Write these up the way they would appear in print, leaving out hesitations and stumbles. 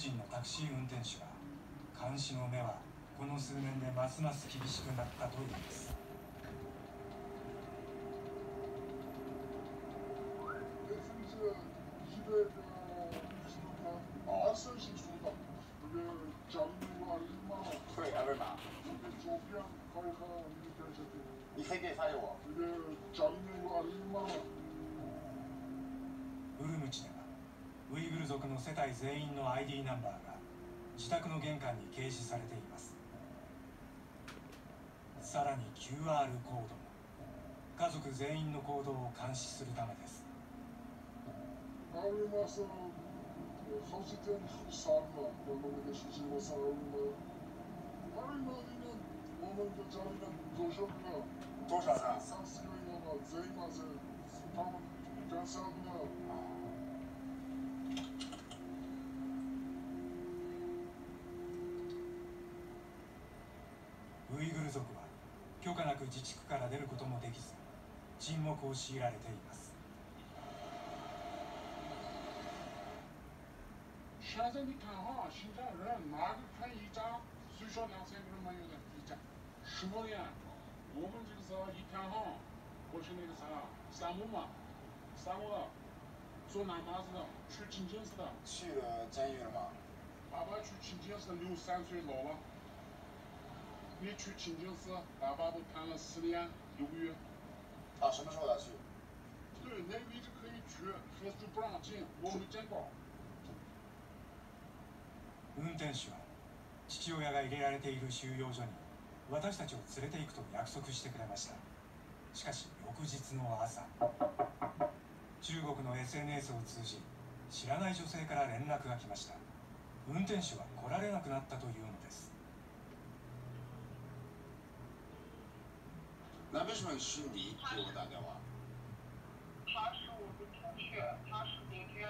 人のタクシー運転手は監視の目はこの数年でますます厳しくなったといいます。 对，二维码。你可以给发给我。 ウルムチではウイグル族の世帯全員の ID ナンバーが自宅の玄関に掲示されています。さらに QR コードも家族全員の行動を監視するためです。 多少呢？ ウイグル族は許可なく自治区から出ることもできず沈黙を強いられています。 现在你看哈，新疆人哪个看一张，最少2、3个人没有人一张，10年。我们这个时候一看哈，过去那个啥沙漠嘛，沙漠做南麻子的，去清净寺的。 去了监狱了吗？ 爸爸去清净寺63岁老了。你去清净寺，爸爸都判了10年6个月。 啊，什么时候他去？ 对，那个位置可以去，孩子就不让进，我没见过。 運転手は父親が入れられている収容所に私たちを連れて行くと約束してくれました。しかし翌日の朝、中国の SNS を通じ知らない女性から連絡が来ました。運転手は来られなくなったというのです。 那为什么是你给我打电话？ 他是我的同学，他是昨天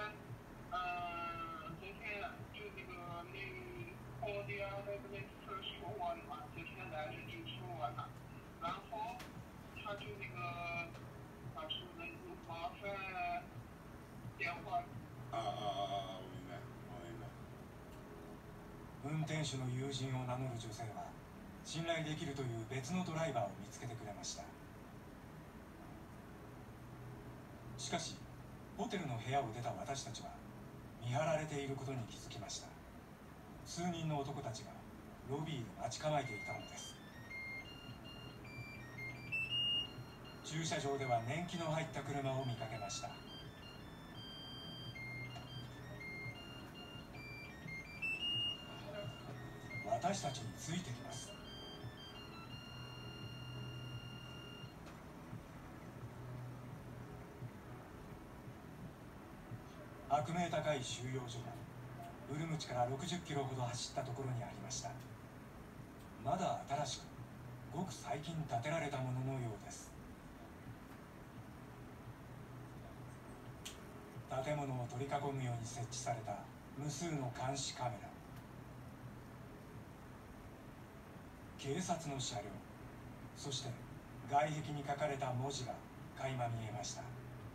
就那个报的那次说完了嘛，昨天来了就说完了，然后他就他说那个麻烦电话。 我明白，我明白。 運転手の友人を名乗る女性は信頼できるという別のドライバーを見つけてくれました。しかしホテルの部屋を出た私たちは見張られていることに気づきました。数人の男たちがロビーで待ち構えていたのです。駐車場では年季の入った車を見かけました。私たちについてきます。悪名高い収容所がウルムチから60キロほど走ったところにありました。まだ新しくごく最近建てられたもののようです。建物を取り囲むように設置された無数の監視カメラ、警察の車両、そして外壁に書かれた文字が垣間見えました。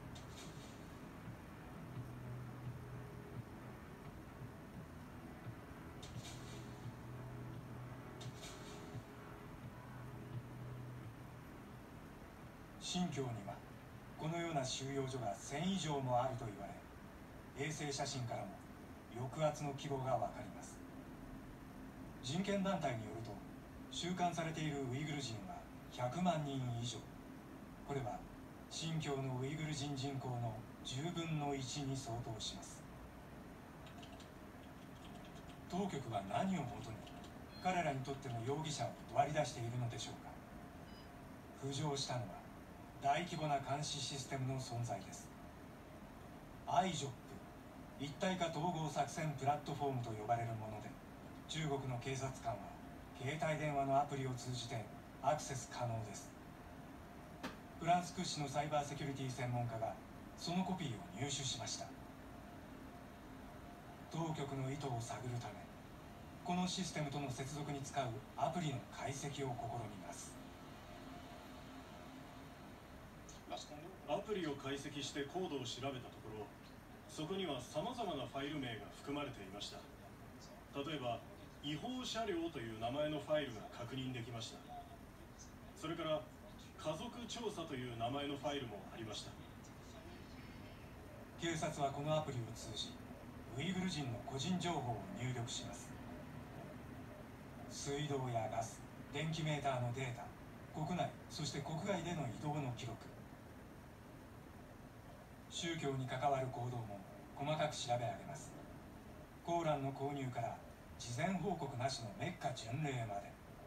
新疆にはこのような収容所が1000以上もあると言われ、衛星写真からも抑圧の規模がわかります。人権団体によると収監されているウイグル人は100万人以上。これは新疆のウイグル人人口の10分の1に相当します。当局は何をもとに彼らにとっての容疑者を割り出しているのでしょうか。浮上したのは大規模な監視システムの存在です。IJOP、一体化統合作戦プラットフォームと呼ばれるもので、中国の警察官は携帯電話のアプリを通じてアクセス可能です。フランス屈指のサイバーセキュリティ専門家がそのコピーを入手しました。当局の意図を探るため、このシステムとの接続に使うアプリの解析を試みます。 アプリを解析してコードを調べたところ、そこにはさまざまなファイル名が含まれていました。 例えば違法車両という名前のファイルが確認できました。それから家族調査という名前のファイルもありました。 警察はこのアプリを通じウイグル人の個人情報を入力します。水道やガス、電気メーターのデータ、国内そして国外での移動の記録、宗教に関わる行動も細かく調べ上げます。コーランの購入から事前報告なしのメッカ巡礼まで。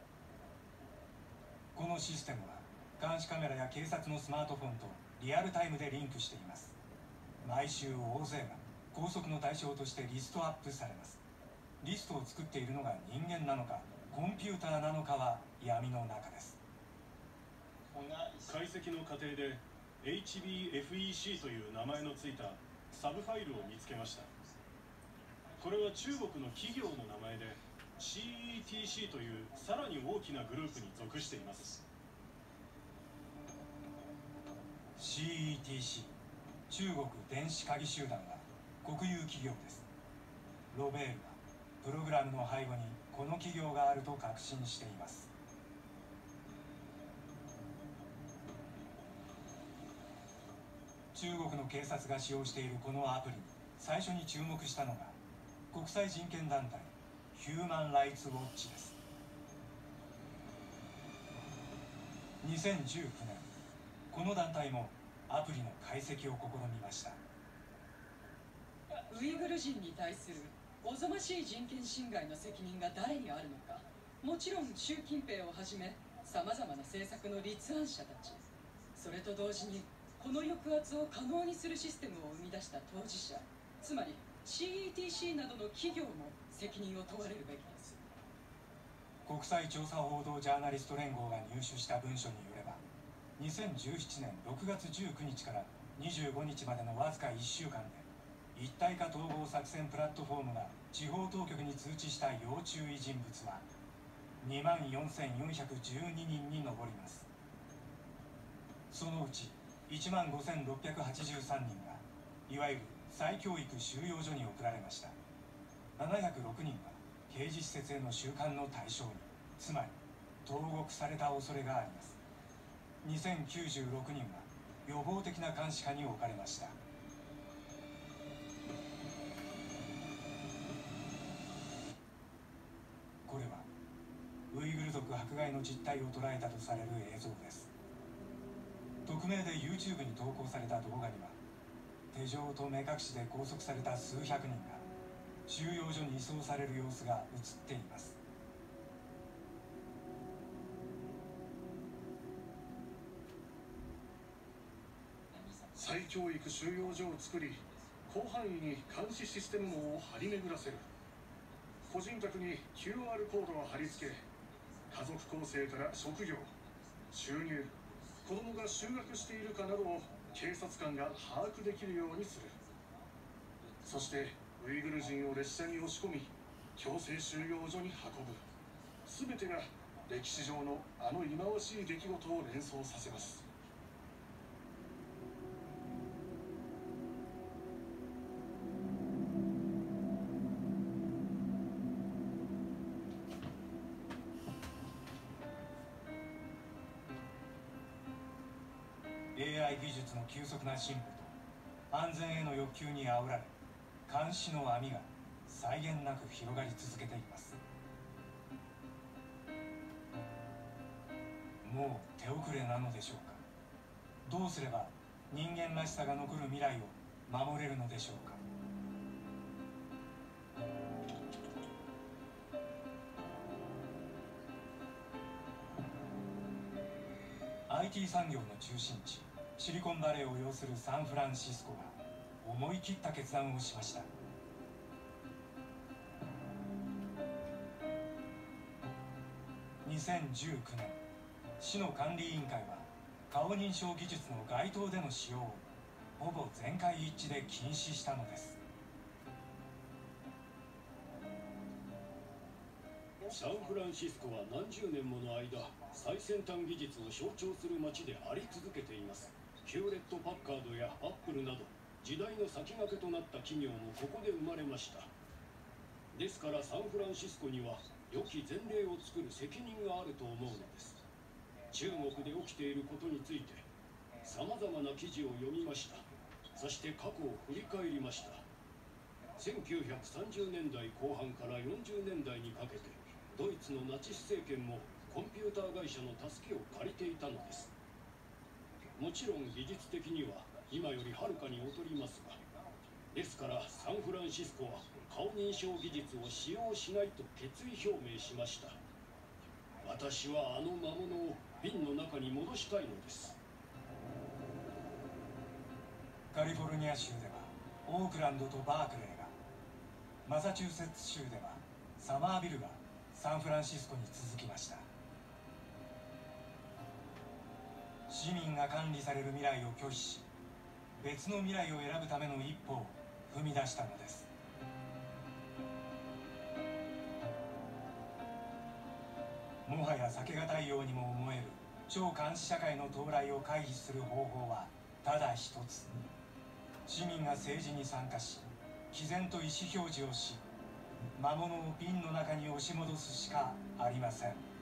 このシステムは監視カメラや警察のスマートフォンとリアルタイムでリンクしています。毎週大勢が拘束の対象としてリストアップされます。リストを作っているのが人間なのかコンピューターなのかは闇の中です。 解析の過程で HBFEC という名前のついたサブファイルを見つけました。これは中国の企業の名前で CETC というさらに大きなグループに属しています。 CETC、 中国電子鍵集団は国有企業です。ロベールはプログラムの背後にこの企業があると確信しています。中国の警察が使用しているこのアプリに最初に注目したのが国際人権団体ヒューマン・ライツ・ウォッチです。2019年、この団体もアプリの解析を試みました。 ウイグル人に対するおぞましい人権侵害の責任が誰にあるのか、もちろん習近平をはじめさまざまな政策の立案者たち、それと同時にこの抑圧を可能にするシステムを生み出した当事者、つまり CETC などの企業も責任を問われるべきです。 国際調査報道ジャーナリスト連合が入手した文書によれば、2017年6月19日から25日までのわずか1週間で一体化統合作戦プラットフォームが地方当局に通知した要注意人物は24,412人に上ります。そのうち15,683人がいわゆる再教育収容所に送られました。706人は刑事施設への収監の対象に、つまり投獄された恐れがあります。2096人は予防的な監視下に置かれました。これはウイグル族迫害の実態を捉えたとされる映像です。匿名で YouTube に投稿された動画には、手錠と目隠しで拘束された数百人が収容所に移送される様子が映っています。 再教育収容所を作り、広範囲に監視システム網を張り巡らせる。個人宅に QR コードを貼り付け、家族構成から職業、収入、子供が就学しているかなどを警察官が把握できるようにする。そしてウイグル人を列車に押し込み、強制収容所に運ぶ。全てが歴史上のあの忌まわしい出来事を連想させます。 AI 技術の急速な進歩と安全への欲求にあおられ、監視の網が際限なく広がり続けています。もう手遅れなのでしょうか。どうすれば人間らしさが残る未来を守れるのでしょうか。IT 産業の中心地、シリコンバレーを擁するサンフランシスコが思い切った決断をしました。2019年、市の管理委員会は顔認証技術の街頭での使用をほぼ全会一致で禁止したのです。 サンフランシスコは何十年もの間、最先端技術を象徴する街であり続けています。ヒューレット・パッカードやアップルなど時代の先駆けとなった企業もここで生まれました。 ですからサンフランシスコには良き前例を作る責任があると思うのです。中国で起きていることについてさまざまな記事を読みました。そして過去を振り返りました。1930年代後半から40年代にかけてドイツのナチス政権もコンピューター会社の助けを借りていたのです。もちろん技術的には今よりはるかに劣りますが、ですからサンフランシスコは顔認証技術を使用しないと決意表明しました。私はあの魔物を瓶の中に戻したいのです。 カリフォルニア州ではオークランドとバークレーが、マサチューセッツ州ではサマービルがサンフランシスコに続きました。市民が管理される未来を拒否し、別の未来を選ぶための一歩を踏み出したのです。もはや避けがたいようにも思える超監視社会の到来を回避する方法はただ一つ。市民が政治に参加し、毅然と意思表示をし、魔物を瓶の中に押し戻すしかありません。